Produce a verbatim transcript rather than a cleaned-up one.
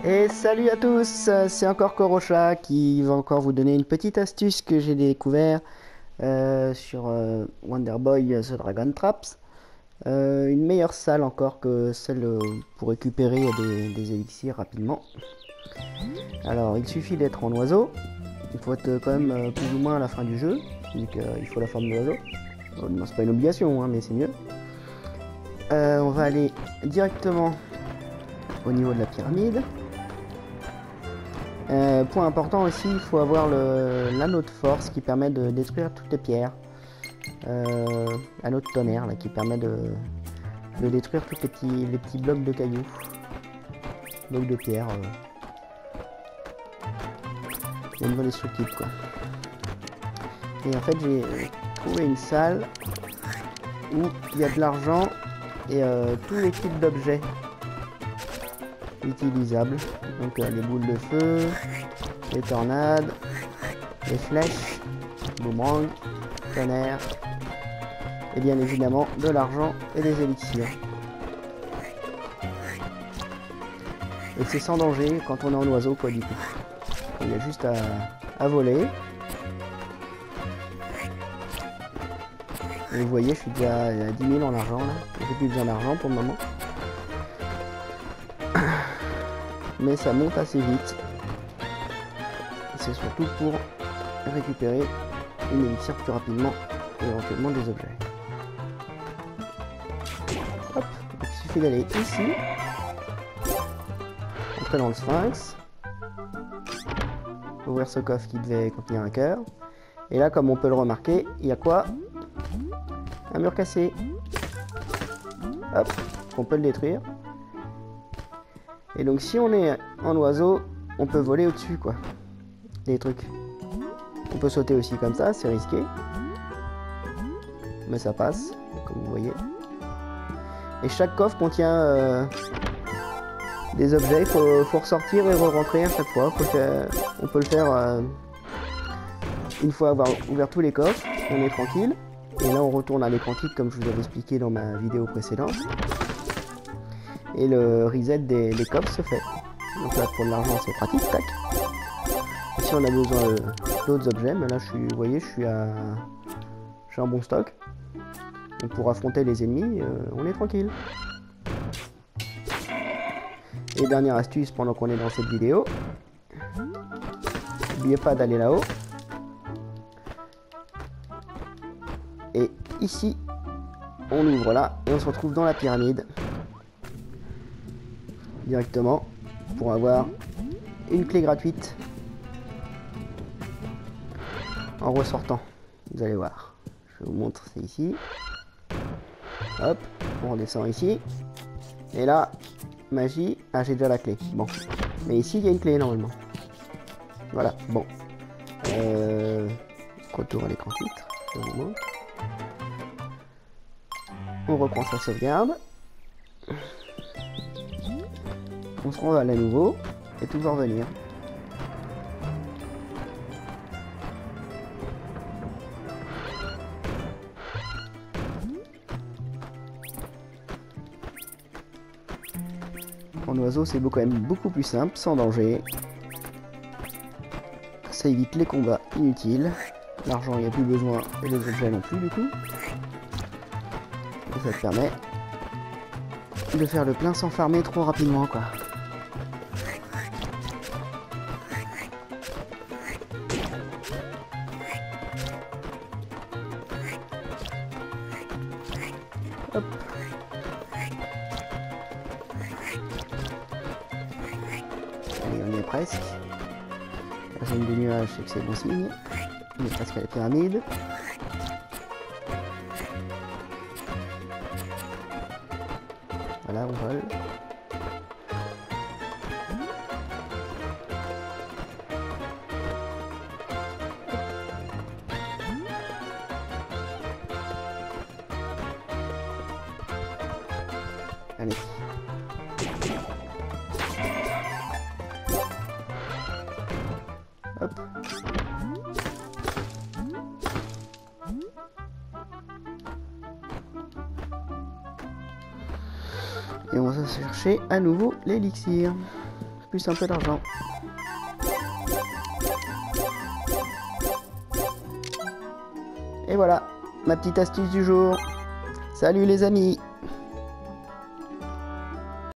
Et salut à tous, c'est encore Korocha qui va encore vous donner une petite astuce que j'ai découvert euh, sur euh, Wonder Boy The Dragon Traps. Euh, une meilleure salle encore que celle euh, pour récupérer des, des élixirs rapidement. Alors il suffit d'être en oiseau, il faut être quand même euh, plus ou moins à la fin du jeu, vu qu'il faut la forme de l'oiseau. Oh, non, c'est pas une obligation, hein, mais c'est mieux. Euh, on va aller directement au niveau de la pyramide. Euh, point important aussi, il faut avoir l'anneau de force qui permet de détruire toutes les pierres. Euh, anneau de tonnerre là, qui permet de, de détruire tous les petits, les petits blocs de cailloux. Blocs de pierre. Euh. Au niveau destructible quoi. Et en fait j'ai trouvé une salle où il y a de l'argent et euh, tous les types d'objets utilisables. Donc euh, les boules de feu, les tornades, les flèches, boomerang, tonnerre, et bien évidemment de l'argent et des élixirs. Et c'est sans danger quand on est en oiseau quoi du coup. Il y a juste à, à voler. Et vous voyez, je suis déjà à dix mille en argent là. J'ai plus besoin d'argent pour le moment. Mais ça monte assez vite. C'est surtout pour récupérer une élixir plus rapidement et éventuellement des objets. Hop, donc il suffit d'aller ici, entrer dans le sphinx, ouvrir ce coffre qui devait contenir un cœur. Et là, comme on peut le remarquer, il y a quoi? Un mur cassé. Hop, on peut le détruire. Et donc si on est en oiseau, on peut voler au-dessus quoi. Des trucs. On peut sauter aussi comme ça, c'est risqué. Mais ça passe, comme vous voyez. Et chaque coffre contient euh, des objets, il faut, faut ressortir et re-rentrer à chaque fois. Faut faire, on peut le faire euh, une fois avoir ouvert tous les coffres, on est tranquille. Et là on retourne à l'écran titre comme je vous avais expliqué dans ma vidéo précédente. Et le reset des, des coffres se fait. Donc là pour de l'argent c'est pratique, tac. Ici on a besoin euh, d'autres objets, mais là je suis, vous voyez, je suis à, je suis en bon stock. Donc pour affronter les ennemis, euh, on est tranquille. Et dernière astuce pendant qu'on est dans cette vidéo, n'oubliez pas d'aller là-haut. Et ici, on ouvre là et on se retrouve dans la pyramide. Directement pour avoir une clé gratuite en ressortant. Vous allez voir. Je vous montre, c'est ici. Hop, on redescend ici. Et là, magie. Ah, j'ai déjà la clé. Bon. Mais ici, il y a une clé normalement. Voilà, bon. Euh, retour à l'écran titre. Je vous montre. On reprend sa sauvegarde. On se renvoie à nouveau et tout va revenir. En oiseau, c'est quand même beaucoup plus simple, sans danger. Ça évite les combats inutiles. L'argent, il n'y a plus besoin et les objets non plus du coup. Et ça te permet de faire le plein sans farmer trop rapidement quoi. Hop. Allez, on y est presque. La zone des nuages, c'est que c'est bon signe. On est presque à la pyramide. Voilà, on vole. Allez. Hop. Et on va chercher à nouveau l'élixir. plus un peu d'argent. Et voilà, ma petite astuce du jour. Salut les amis!